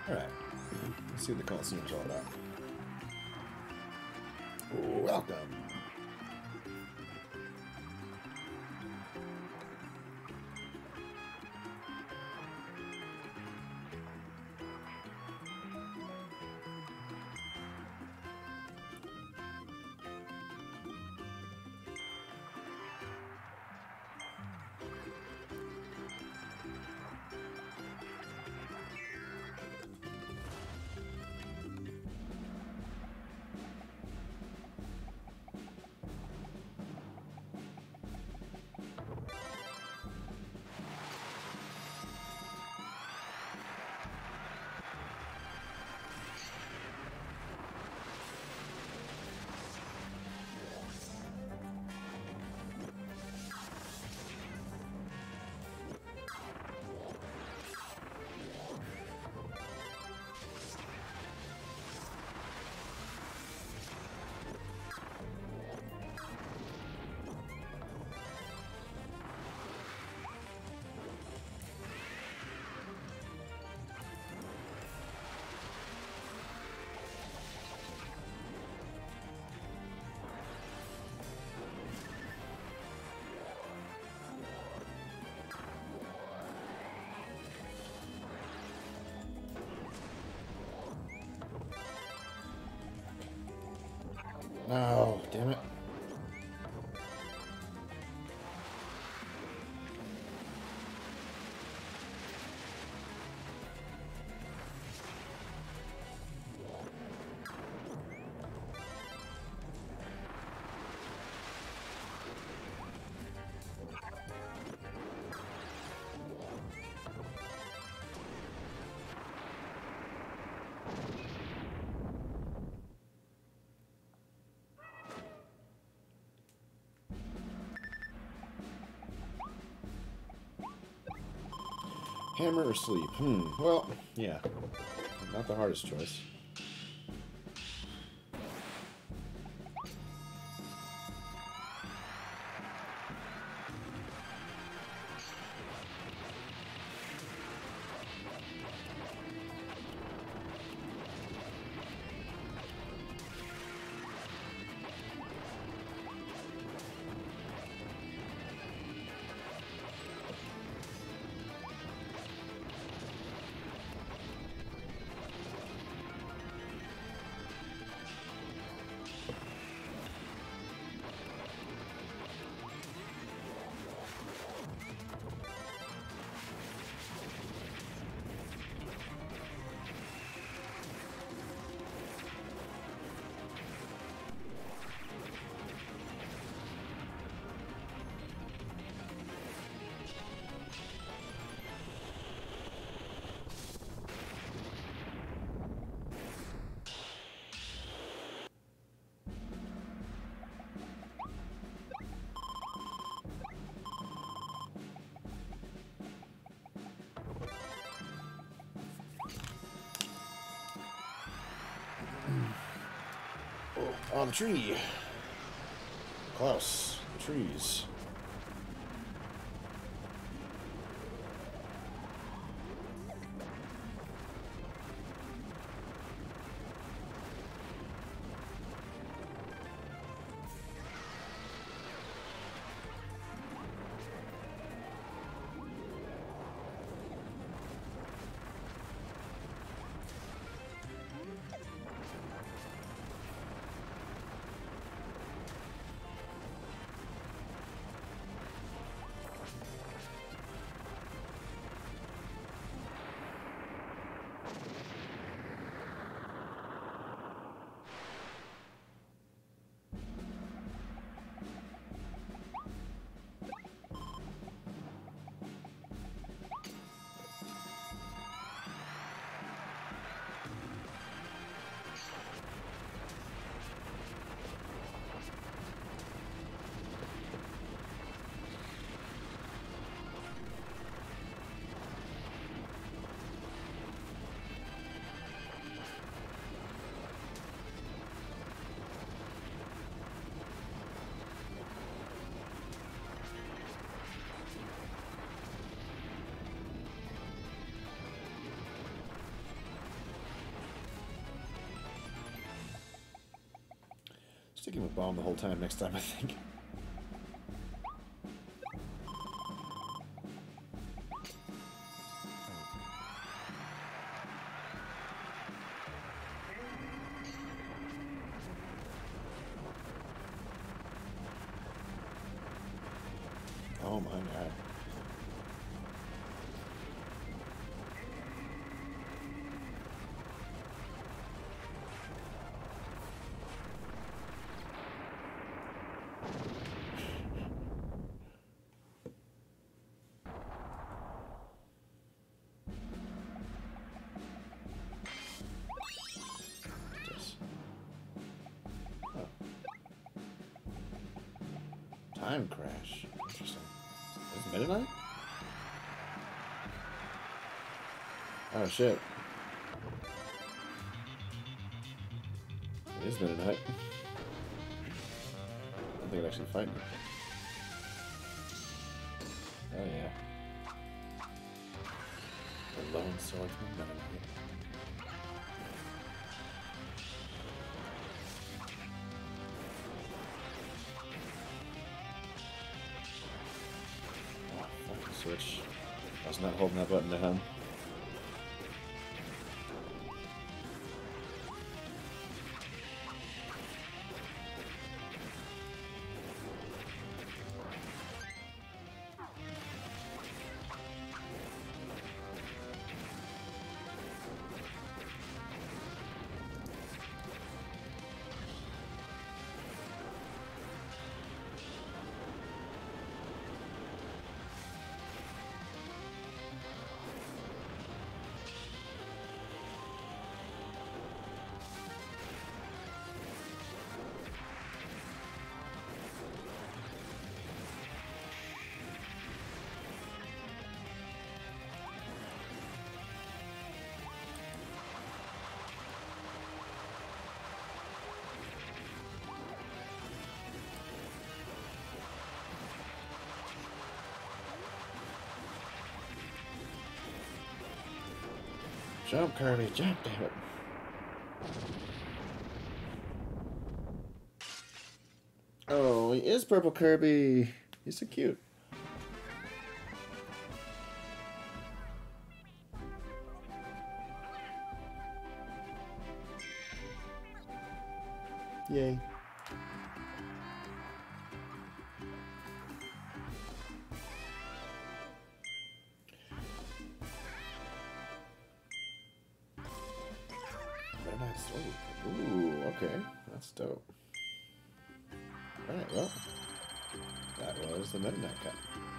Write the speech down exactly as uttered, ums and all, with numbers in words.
Alright. Let's see what the Colosseum's all about. Welcome. Oh, damn it. Hammer or sleep? Hmm. Well, yeah. Not the hardest choice. On the tree. Close. Trees. Sticking with bomb the whole time next time, I think. Oh my god. Time crash. Interesting. Is it midnight? Oh shit. It is midnight. I don't think I'd actually fight me. Oh yeah. The lone swordsman midnight. Switch. I was not holding that button down. Jump, Kirby, jump, damn it. Oh, he is purple Kirby. He's so cute. Yay. Ooh, okay. That's dope. Alright, well, that was the Meta Knight Cup.